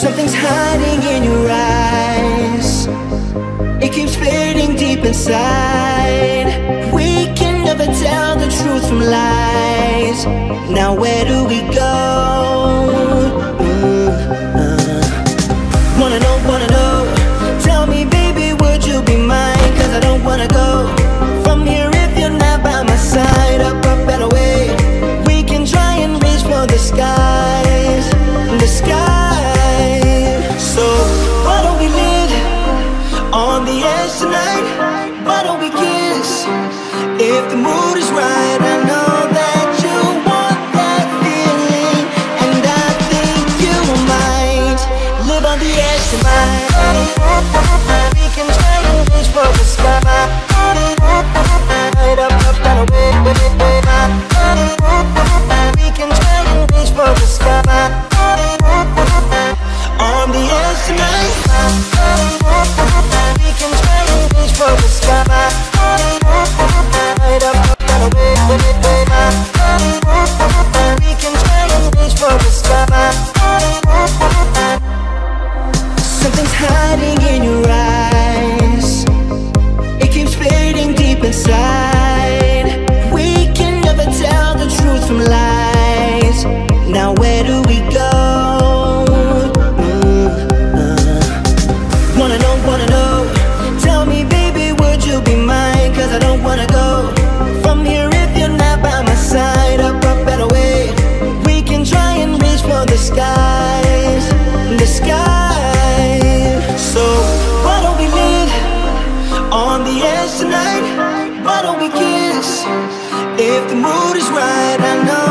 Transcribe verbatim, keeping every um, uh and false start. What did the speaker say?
Something's hiding in your eyes. It keeps fading deep inside. We can never tell the truth from lies. Now where do we go? Mm, uh. Wanna know, wanna know. Tell me baby, would you be mine? Cause I don't wanna go from here if you're not by my side. Up, up and away. We can try and reach for the skies. The skies. So why don't we live on the edge tonight? Why don't we kiss if the mood is right? I know that you want that feeling, and I think you might live on the edge tonight. We can try and reach for the sky. Up, up and away. We can try and reach for the sky. On the edge tonight. We can try and reach for the sky. Up, up and away. We can try and reach for the sky. Something's hiding in your eyes. It keeps fading deep inside. We can never tell the truth from lies. Now where do we go? Mm, uh. Wanna know, wanna know. Tell me baby, would you be mine? Cause I don't wanna go from here if you're not by my side. Up, up and away. We can try and reach for the skies. The skies. So why don't we live on the edge tonight? Why don't we kiss if the mood is right? I know